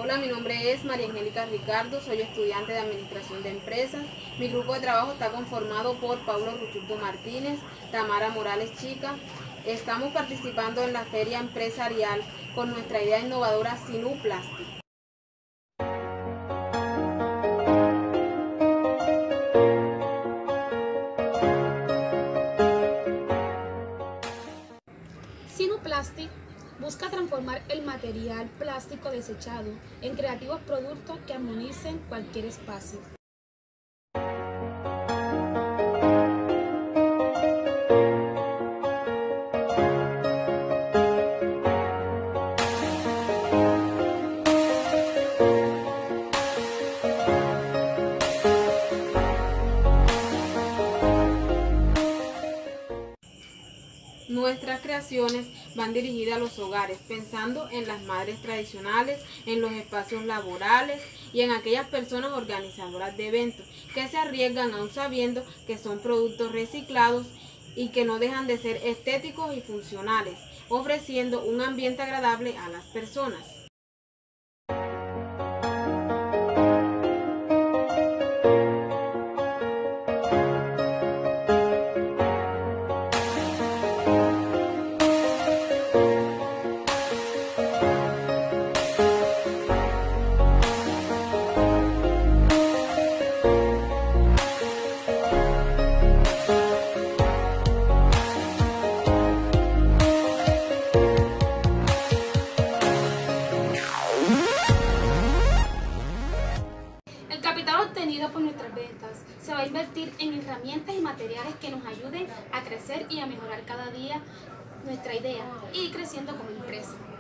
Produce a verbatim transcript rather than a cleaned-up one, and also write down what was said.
Hola, mi nombre es María Angélica Ricardo, soy estudiante de Administración de Empresas. Mi grupo de trabajo está conformado por Paulo Ruchuto Martínez, Tamara Morales Chica. Estamos participando en la feria empresarial con nuestra idea innovadora Sinuplastic. Sinuplastic busca transformar el material plástico desechado en creativos productos que armonicen cualquier espacio. Nuestras creaciones van dirigidas a los hogares, pensando en las madres tradicionales, en los espacios laborales y en aquellas personas organizadoras de eventos que se arriesgan aún sabiendo que son productos reciclados y que no dejan de ser estéticos y funcionales, ofreciendo un ambiente agradable a las personas. El capital obtenido por nuestras ventas se va a invertir en herramientas y materiales que nos ayuden a crecer y a mejorar cada día nuestra idea y ir creciendo como empresa.